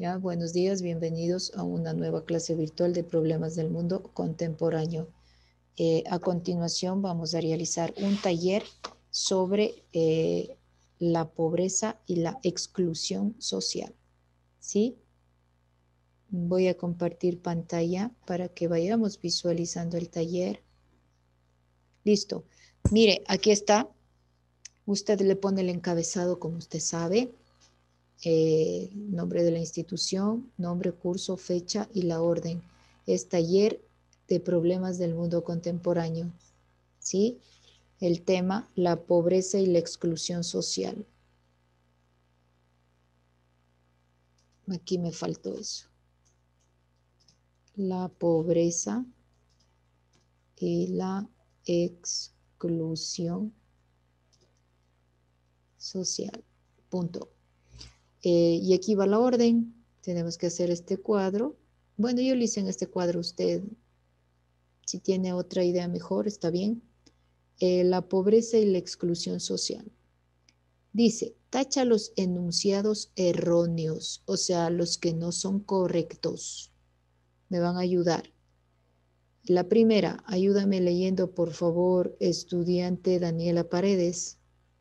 Ya, buenos días, bienvenidos a una nueva clase virtual de problemas del mundo contemporáneo. A continuación vamos a realizar un taller sobre la pobreza y la exclusión social. ¿Sí? Voy a compartir pantalla para que vayamos visualizando el taller. Listo. Mire, aquí está. Usted le pone el encabezado como usted sabe. Nombre de la institución, nombre, curso, fecha y la orden. Es taller de problemas del mundo contemporáneo. ¿Sí? El tema, la pobreza y la exclusión social. Aquí me faltó eso. La pobreza y la exclusión social. Punto. Y aquí va la orden. Tenemos que hacer este cuadro. Bueno, yo lo hice en este cuadro. Usted, si tiene otra idea mejor, está bien. La pobreza y la exclusión social. Dice, tacha los enunciados erróneos, o sea, los que no son correctos. Me van a ayudar. La primera, ayúdame leyendo, por favor, estudiante Daniela Paredes.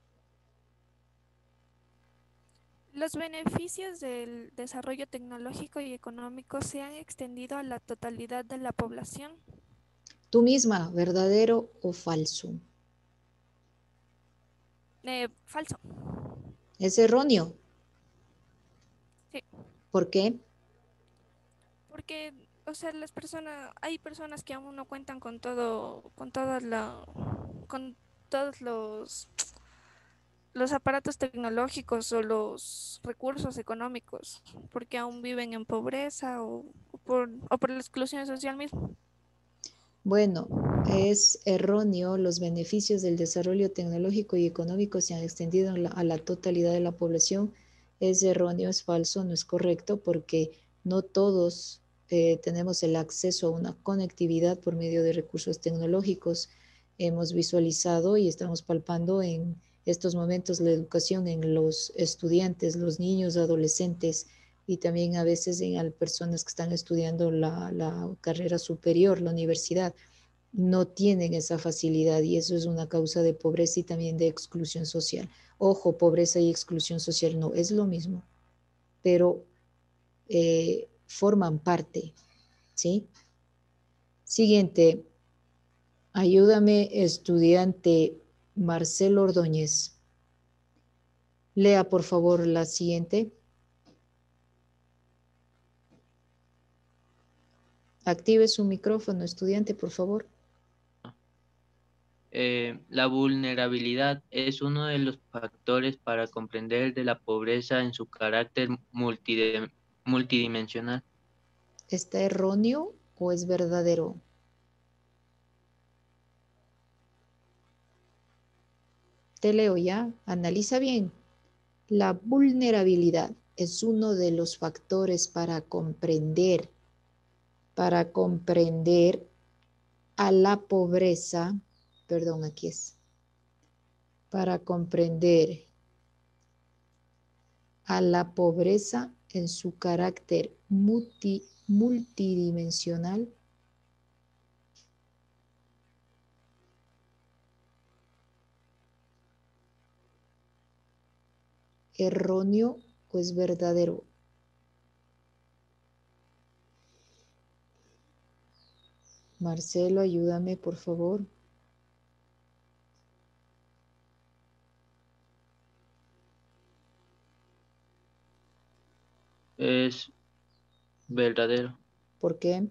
Los beneficios del desarrollo tecnológico y económico se han extendido a la totalidad de la población. Tú misma, ¿verdadero o falso? Falso. Es erróneo. Sí, ¿Por qué? porque, o sea, hay personas que aún no cuentan con todo, con todos los aparatos tecnológicos o los recursos económicos, porque aún viven en pobreza o por la exclusión social misma. Bueno, es erróneo. Los beneficios del desarrollo tecnológico y económico se han extendido a la totalidad de la población. Es erróneo, es falso, no es correcto porque no todos tenemos el acceso a una conectividad por medio de recursos tecnológicos. Hemos visualizado y estamos palpando en estos momentos la educación en los estudiantes, los niños, adolescentes y también a veces en personas que están estudiando la carrera superior, la universidad, no tienen esa facilidad y eso es una causa de pobreza y también de exclusión social. Ojo, pobreza y exclusión social no es lo mismo, pero forman parte, ¿sí? Siguiente, ayúdame, estudiante Marcelo Ordóñez. Lea, por favor, la siguiente. Active su micrófono, estudiante, por favor. La vulnerabilidad es uno de los factores para comprender de la pobreza en su carácter multidimensional. ¿Está erróneo o es verdadero? Te leo ya, analiza bien. La vulnerabilidad es uno de los factores para comprender a la pobreza, perdón, aquí es, para comprender a la pobreza en su carácter multidimensional. ¿Erróneo o es verdadero? Marcelo, ayúdame, por favor. Es verdadero, ¿Por qué?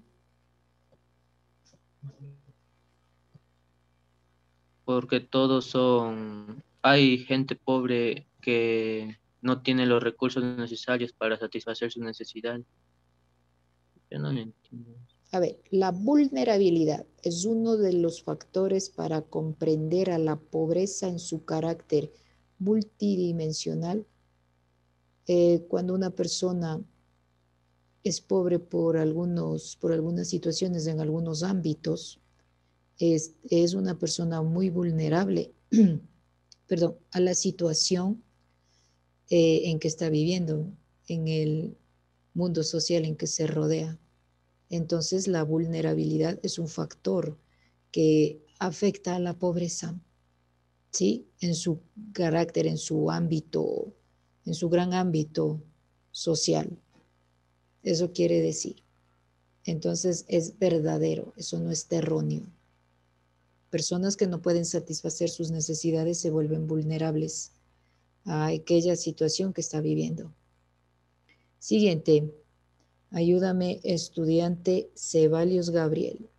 porque hay gente pobre que no tiene los recursos necesarios para satisfacer sus necesidades. Yo no lo entiendo. A ver, la vulnerabilidad es uno de los factores para comprender a la pobreza en su carácter multidimensional. Cuando una persona es pobre por algunas situaciones en algunos ámbitos, es una persona muy vulnerable, perdón, a la situación en que está viviendo, en el mundo social en que se rodea. Entonces, la vulnerabilidad es un factor que afecta a la pobreza, ¿sí? En su carácter, en su ámbito, en su gran ámbito social. Eso quiere decir. Entonces, es verdadero, eso no es erróneo. Personas que no pueden satisfacer sus necesidades se vuelven vulnerables a aquella situación que está viviendo. Siguiente. Ayúdame, estudiante Ceballos Gabriel.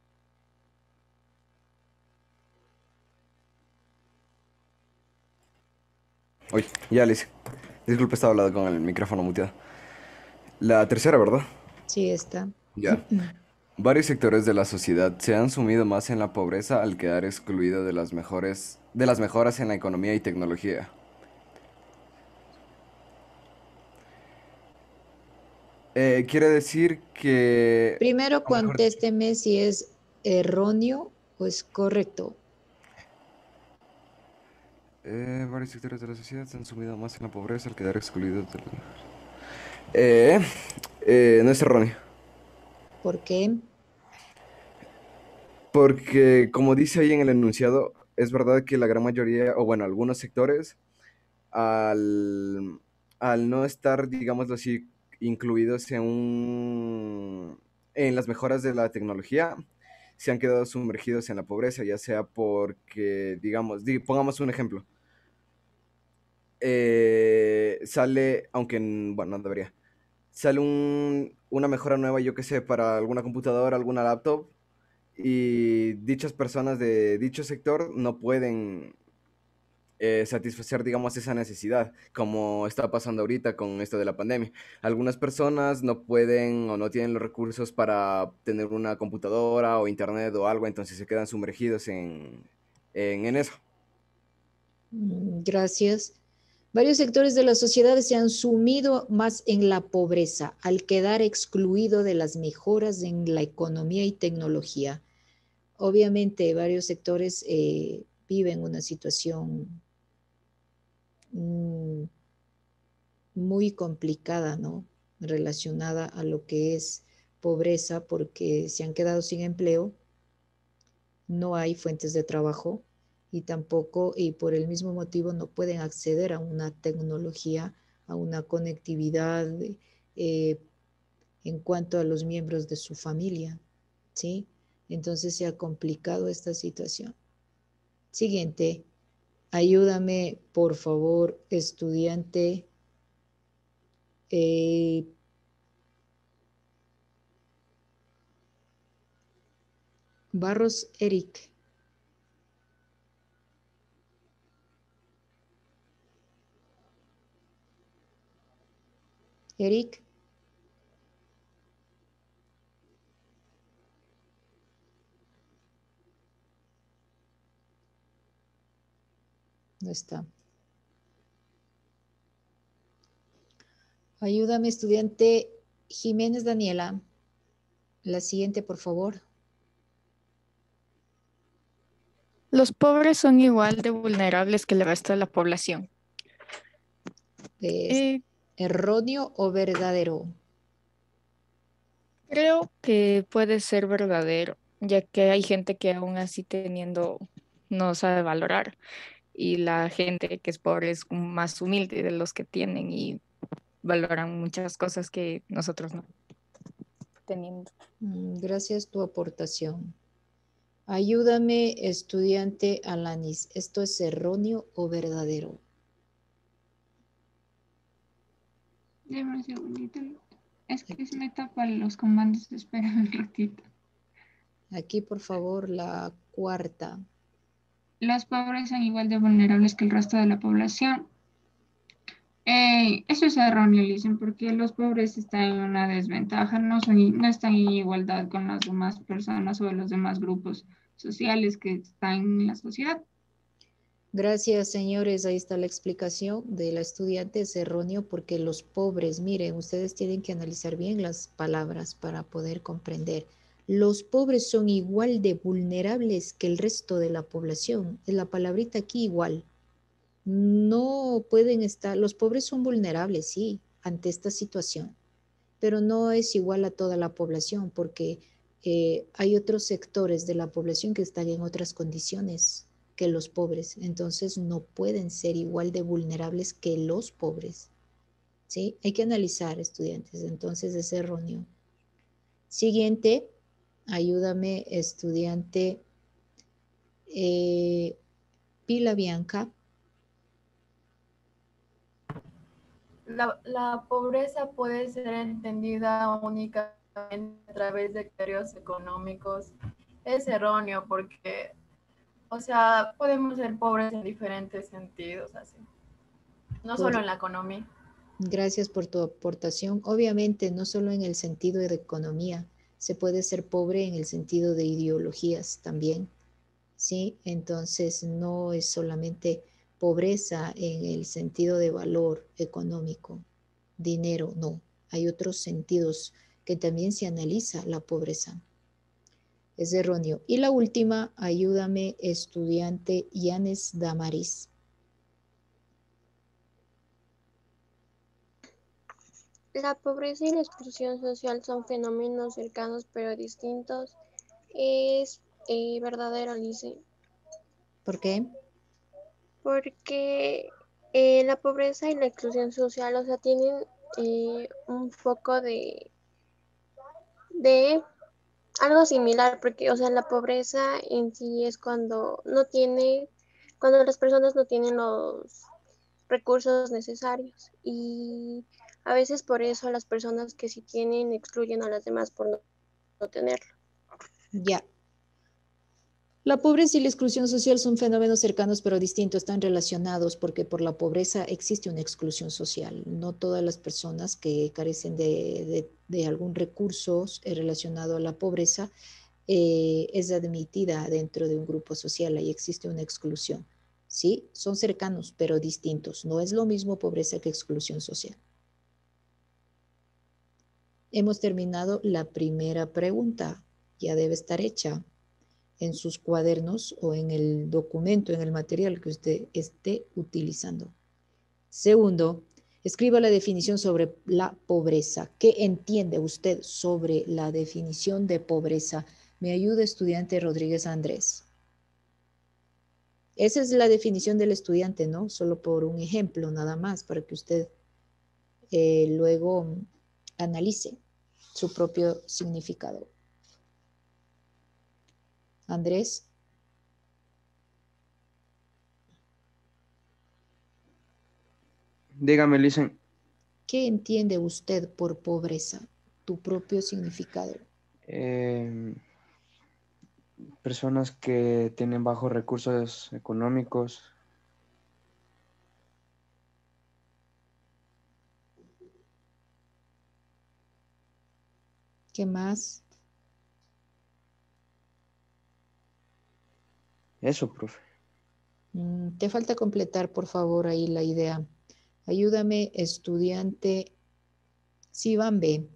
Uy, ya le hice. Disculpe, estaba hablando con el micrófono muteado. La tercera, ¿verdad? Sí, está. Ya. Varios sectores de la sociedad se han sumido más en la pobreza al quedar excluido de las mejoras en la economía y tecnología. Quiere decir que... Primero o mejor dicho, contésteme si es erróneo o es correcto. varios sectores de la sociedad se han sumido más en la pobreza al quedar excluidos de las mejoras. No es erróneo. ¿Por qué? Porque, como dice ahí en el enunciado, es verdad que la gran mayoría, o bueno, algunos sectores, al, al no estar, digámoslo así, incluidos en las mejoras de la tecnología, se han quedado sumergidos en la pobreza, ya sea porque, digamos, pongamos un ejemplo. Sale, aunque, bueno, no debería, sale una mejora nueva, yo qué sé, para alguna computadora, alguna laptop, y dichas personas de dicho sector no pueden satisfacer, digamos, esa necesidad, como está pasando ahorita con esto de la pandemia. Algunas personas no pueden o no tienen los recursos para tener una computadora o internet o algo, entonces se quedan sumergidos en eso. Gracias. Varios sectores de la sociedad se han sumido más en la pobreza al quedar excluido de las mejoras en la economía y tecnología. Obviamente, varios sectores viven una situación muy complicada, ¿no? Relacionada a lo que es pobreza porque se han quedado sin empleo, no hay fuentes de trabajo y tampoco, y por el mismo motivo, no pueden acceder a una tecnología, a una conectividad eh, en cuanto a los miembros de su familia, ¿sí? Entonces se ha complicado esta situación. Siguiente, ayúdame, por favor, estudiante. Barros Eric. Eric. No está. Ayúdame, estudiante Jiménez Daniela. La siguiente, por favor. Los pobres son igual de vulnerables que el resto de la población. ¿Es erróneo o verdadero? Creo que puede ser verdadero, ya que hay gente que aún así teniendo no sabe valorar y la gente que es pobre es más humilde de los que tienen y valoran muchas cosas que nosotros no teniendo. Gracias tu aportación. Ayúdame, estudiante Alanis. ¿Esto es erróneo o verdadero? Deme un segundito. Es que se me tapan los comandos. Espera un ratito. Aquí, por favor, la cuarta. Los pobres son igual de vulnerables que el resto de la población. Eso es erróneo, dicen, porque los pobres están en una desventaja, no están en igualdad con las demás personas o los demás grupos sociales que están en la sociedad. Gracias, señores. Ahí está la explicación de la estudiante. Es erróneo porque los pobres, miren, ustedes tienen que analizar bien las palabras para poder comprender. Los pobres son igual de vulnerables que el resto de la población. Es la palabrita aquí igual. No pueden estar, los pobres son vulnerables, sí, ante esta situación. pero no es igual a toda la población porque hay otros sectores de la población que están en otras condiciones que los pobres, entonces no pueden ser igual de vulnerables que los pobres, ¿sí? Hay que analizar, estudiantes, entonces es erróneo. Siguiente, ayúdame, estudiante Pila Bianca. La pobreza puede ser entendida únicamente a través de criterios económicos. Es erróneo porque, o sea, podemos ser pobres en diferentes sentidos, así. No solo en la economía. Gracias por tu aportación. Obviamente, no solo en el sentido de economía, se puede ser pobre en el sentido de ideologías también, ¿sí? Entonces, no es solamente pobreza en el sentido de valor económico, dinero, no. Hay otros sentidos que también se analiza la pobreza. Es erróneo. Y la última, ayúdame, estudiante Yanes Damaris. La pobreza y la exclusión social son fenómenos cercanos pero distintos. Es verdadero, Alice. ¿Por qué? Porque la pobreza y la exclusión social, o sea, tienen un foco de algo similar, porque, o sea, la pobreza en sí es cuando cuando las personas no tienen los recursos necesarios y a veces por eso las personas que sí tienen excluyen a las demás por no tenerlo. Ya. La pobreza y la exclusión social son fenómenos cercanos pero distintos, están relacionados porque por la pobreza existe una exclusión social. No todas las personas que carecen de algún recurso relacionado a la pobreza es admitida dentro de un grupo social, ahí existe una exclusión. Sí, son cercanos pero distintos. No es lo mismo pobreza que exclusión social. Hemos terminado la primera pregunta, ya debe estar hecha en sus cuadernos o en el documento, en el material que usted esté utilizando. Segundo, escriba la definición sobre la pobreza. ¿Qué entiende usted sobre la definición de pobreza? Me ayuda, estudiante Rodríguez Andrés. Esa es la definición del estudiante, ¿no? Solo por un ejemplo, nada más, para que usted luego analice su propio significado. Andrés. Dígame, Licen. ¿Qué entiende usted por pobreza? Tu propio significado. Personas que tienen bajos recursos económicos. ¿Qué más? Eso, profe. Te falta completar, por favor, ahí la idea. Ayúdame, estudiante Sibambe.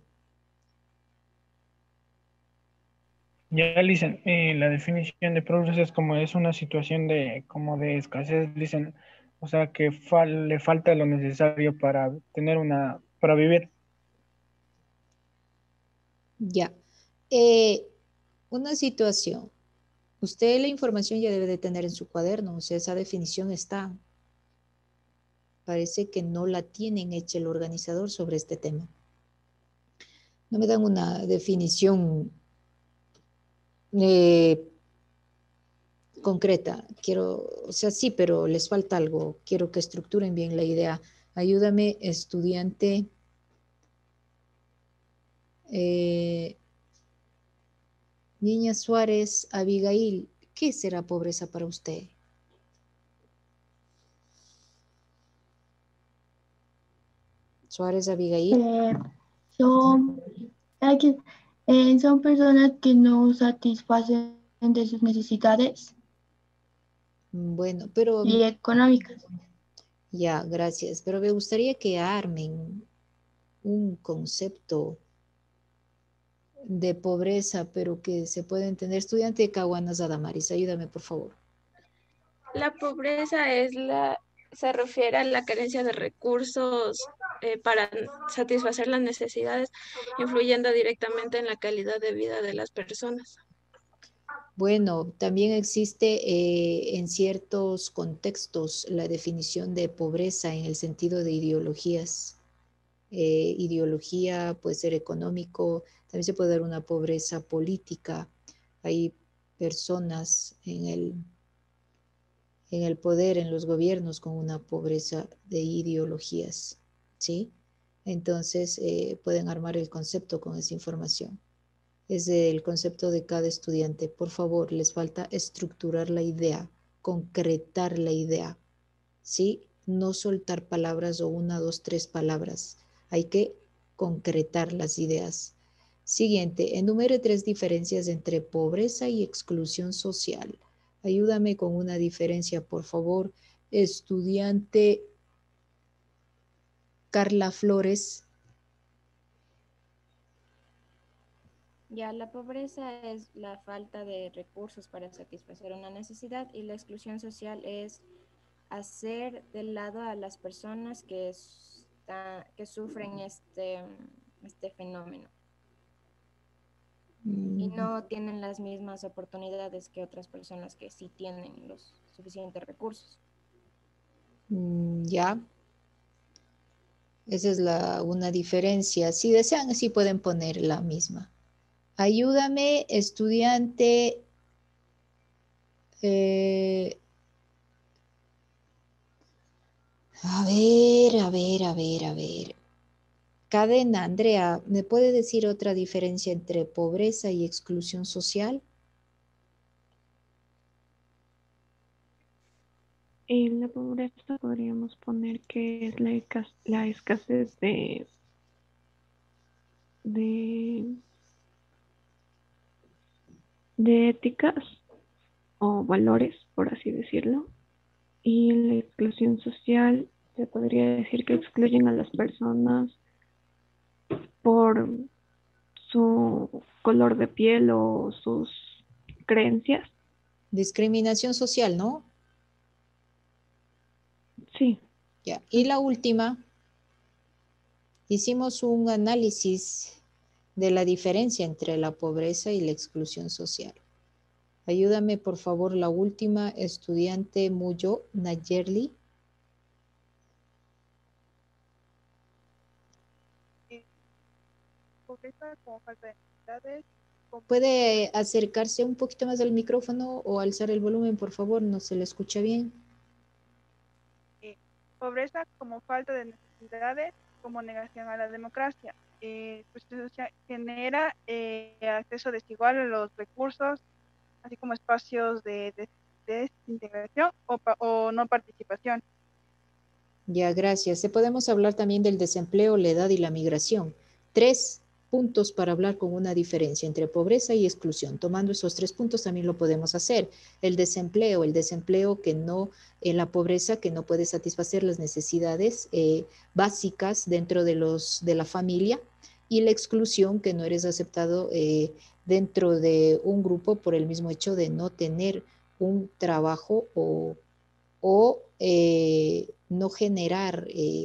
Ya dicen, la definición de pobreza es como es una situación como de escasez, dicen, o sea que le falta lo necesario para tener para vivir. Ya. Una situación. Usted la información ya debe de tener en su cuaderno, o sea, esa definición está. Parece que no la tienen hecha el organizador sobre este tema. No me dan una definición concreta. Quiero, o sea, sí, pero les falta algo. Quiero que estructuren bien la idea. Ayúdame, estudiante. Niña Suárez, Abigail, ¿qué será pobreza para usted? Suárez, Abigail. Son, son personas que no satisfacen de sus necesidades Bueno, pero y económicas. ya, gracias. Pero me gustaría que armen un concepto de pobreza, pero que se pueda entender. Estudiante de Caguanas Adamaris, ayúdame, por favor. La pobreza se refiere a la carencia de recursos para satisfacer las necesidades, influyendo directamente en la calidad de vida de las personas. Bueno, también existe en ciertos contextos la definición de pobreza en el sentido de ideologías. Ideología puede ser económico, también se puede dar una pobreza política. Hay personas en el poder, en los gobiernos, con una pobreza de ideologías, ¿sí? Entonces, pueden armar el concepto con esa información. Es el concepto de cada estudiante. Por favor, les falta estructurar la idea, concretar la idea, ¿sí? No soltar palabras o una, dos, tres palabras. Hay que concretar las ideas. Siguiente, enumere 3 diferencias entre pobreza y exclusión social. Ayúdame con una diferencia, por favor, estudiante Carla Flores. Ya, la pobreza es la falta de recursos para satisfacer una necesidad y la exclusión social es hacer de lado a las personas que sufren este fenómeno y no tienen las mismas oportunidades que otras personas que sí tienen los suficientes recursos. Ya. Esa es una diferencia. Si desean, así pueden poner la misma. Ayúdame, estudiante. A ver. Cadena, Andrea, ¿me puede decir otra diferencia entre pobreza y exclusión social? En la pobreza podríamos poner que es la escasez de éticas o valores, por así decirlo. Y la exclusión social se podría decir que excluyen a las personas por su color de piel o sus creencias. Discriminación social, ¿no? Sí. Ya. Y la última, hicimos un análisis de la diferencia entre la pobreza y la exclusión social. Ayúdame, por favor, la última, estudiante Muyo Nayerli. Pobreza como falta de necesidades. ¿Puede acercarse un poquito más al micrófono o alzar el volumen, por favor? No se le escucha bien. Pobreza como falta de necesidades, como negación a la democracia. Pues genera acceso desigual a los recursos, así como espacios de desintegración o no participación. Ya, gracias. Podemos hablar también del desempleo, la edad y la migración. 3 puntos para hablar con una diferencia entre pobreza y exclusión. Tomando esos 3 puntos también lo podemos hacer. El desempleo que no, la pobreza que no puede satisfacer las necesidades básicas dentro de la familia, y la exclusión que no eres aceptado dentro de un grupo por el mismo hecho de no tener un trabajo o no generar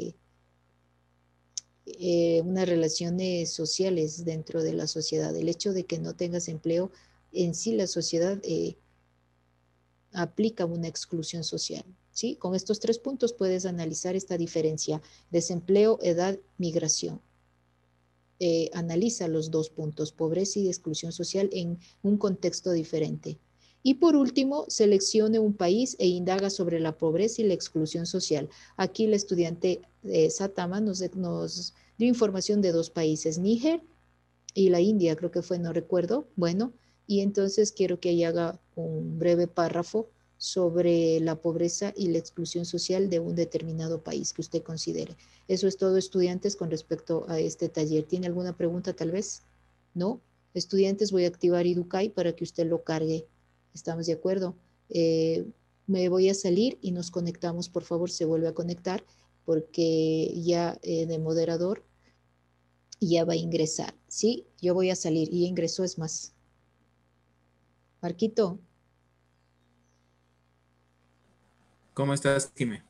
unas relaciones sociales dentro de la sociedad. El hecho de que no tengas empleo en sí, la sociedad aplica una exclusión social. ¿Sí? Con estos 3 puntos puedes analizar esta diferencia: desempleo, edad, migración. Analiza los 2 puntos, pobreza y exclusión social, en un contexto diferente. Y por último, seleccione un país e indaga sobre la pobreza y la exclusión social. Aquí el estudiante Satama nos dio información de 2 países, Níger y la India, creo que fue, no recuerdo. Bueno, y entonces quiero que ella haga un breve párrafo sobre la pobreza y la exclusión social de un determinado país que usted considere. Eso es todo, estudiantes, con respecto a este taller. ¿Tiene alguna pregunta tal vez? ¿No? Estudiantes, voy a activar Educay para que usted lo cargue. ¿Estamos de acuerdo? Me voy a salir y nos conectamos, por favor, se vuelve a conectar, porque ya de moderador ya va a ingresar. Sí, yo voy a salir y ingresó, es más. Marquito. ¿Cómo estás, Jimé?